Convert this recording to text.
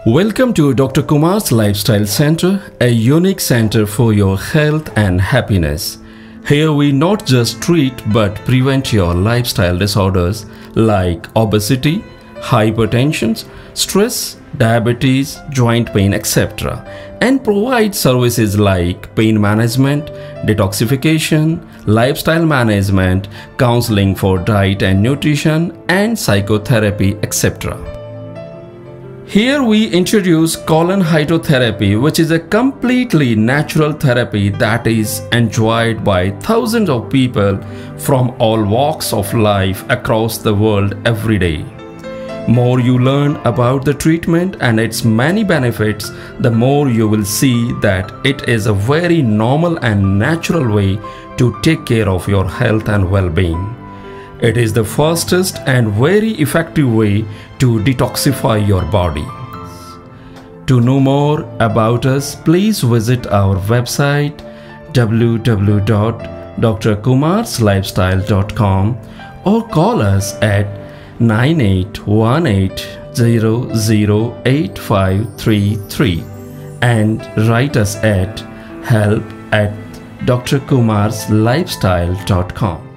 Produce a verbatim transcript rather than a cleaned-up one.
Welcome to Doctor Kumar's Lifestyle Center, a unique center for your health and happiness. Here we not just treat but prevent your lifestyle disorders like obesity, hypertension, stress, diabetes, joint pain, et cetera, and provide services like pain management, detoxification, lifestyle management, counseling for diet and nutrition, and psychotherapy, et cetera. Here we introduce colon hydrotherapy, which is a completely natural therapy that is enjoyed by thousands of people from all walks of life across the world every day. More you learn about the treatment and its many benefits, the more you will see that it is a very normal and natural way to take care of your health and well-being. It is the fastest and very effective way to detoxify your body. To know more about us, please visit our website w w w dot d r kumars lifestyle dot com or call us at nine eight one eight zero zero eight five three three and write us at help at d r kumars lifestyle dot com.